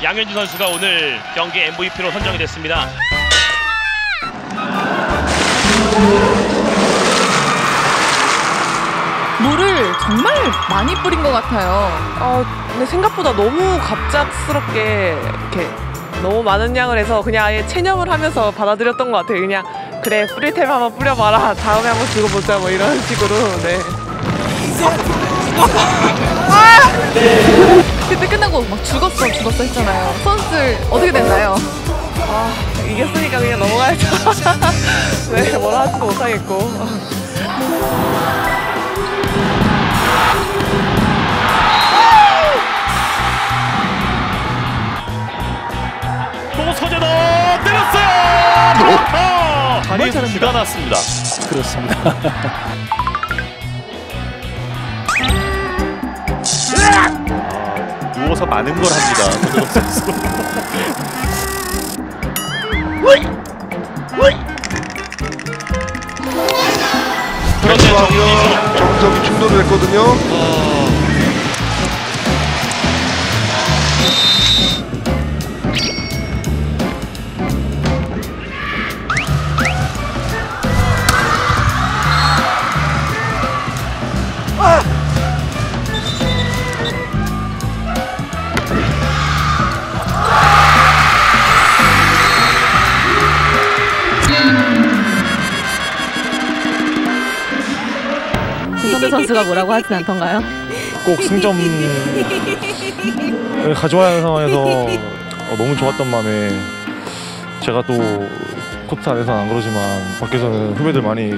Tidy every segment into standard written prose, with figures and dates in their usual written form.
양현지 선수가 오늘 경기 MVP로 선정이 됐습니다. 물을 정말 많이 뿌린 것 같아요. 근데 생각보다 너무 갑작스럽게 이렇게 너무 많은 양을 해서 그냥 아예 체념을 하면서 받아들였던 것 같아요. 그냥 그래 뿌릴 테면 한번 뿌려봐라. 다음에 한번 두고 보자 뭐 이런 식으로. 네. 그때 끝나고 막 죽었어 했잖아요. 선수들 어떻게 됐나요? 이겼으니까 그냥 넘어가야죠. 네, 뭐라 하지도 못하겠고. 또 서재도 때렸어요. 자리에서 기가 났습니다. 그렇습니다. 누워서 많은 걸 합니다. 서재도 선수. 그런데 정석이 충돌을 했거든요. 진성대 선수가 뭐라고 하진 않던가요? 꼭 승점을 가져와야 하는 상황에서 너무 좋았던 마음에 제가 또 코트 안에서는 안 그러지만 밖에서는 후배들 많이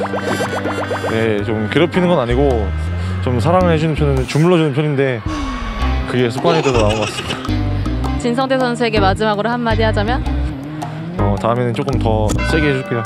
좀 괴롭히는 건 아니고 좀 사랑을 해주는 편은 주물러주는 편인데 그게 습관이 돼서 나온 것 같습니다. 진성대 선수에게 마지막으로 한마디 하자면? 다음에는 조금 더 세게 해줄게요.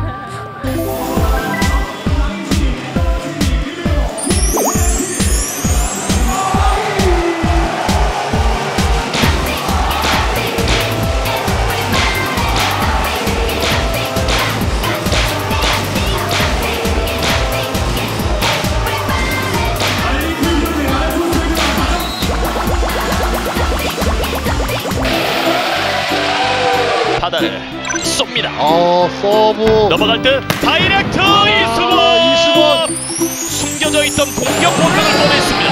바다를 쏩니다. 서브 넘어갈 듯 다이렉트 이수건. 숨겨져 있던 공격 본능을 뻔했습니다.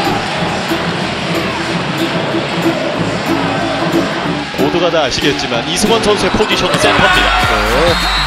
모두가 다 아시겠지만 이승원 선수의 포지션은 센터입니다.